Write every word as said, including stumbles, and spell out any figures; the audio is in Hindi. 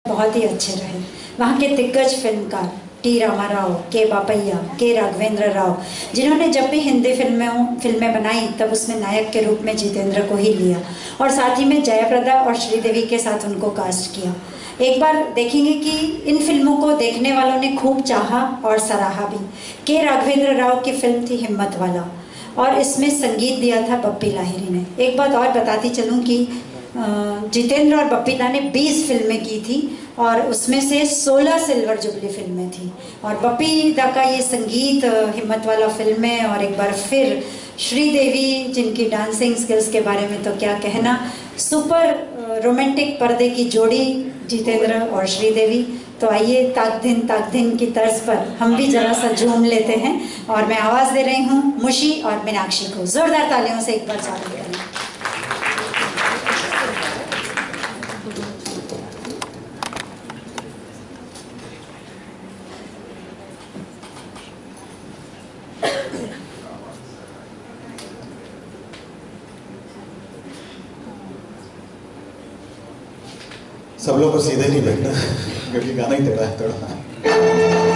बहुत ही अच्छे रहे। वहाँ के दिग्गज फिल्मकार टी रामाराव, के बापैया, के राघवेंद्र राव, जिन्होंने जब भी हिंदी फिल्में फिल्में बनाई तब उसमें नायक के रूप में जितेंद्र को ही लिया और साथ ही में जयाप्रदा और श्रीदेवी के साथ उनको कास्ट किया। एक बार देखेंगे कि इन फिल्मों को देखने वालों ने खूब चाहा और सराहा भी। के राघवेंद्र राव की फिल्म थी हिम्मत वाला और इसमें संगीत दिया था बप्पी लाहिरी ने। एक बात और बताती चलूँ कि जितेंद्र और बप्पी दा ने बीस फिल्में की थी और उसमें से सोलह सिल्वर जुबली फिल्में थी और बप्पी दा का ये संगीत हिम्मत वाला फिल्म में और एक बार फिर श्रीदेवी जिनकी डांसिंग स्किल्स के बारे में तो क्या कहना, सुपर रोमांटिक पर्दे की जोड़ी जितेंद्र और श्रीदेवी। तो आइए ताक दिन ताक दिन की तर्ज पर हम भी जरा सा झूम लेते हैं और मैं आवाज़ दे रही हूँ मुशी और मीनाक्षी को। जोरदार तालियों से एक बार चालू करें। सब लोग को सीधे नहीं बैठना क्योंकि गाना ही टेढ़ा है थोड़ा।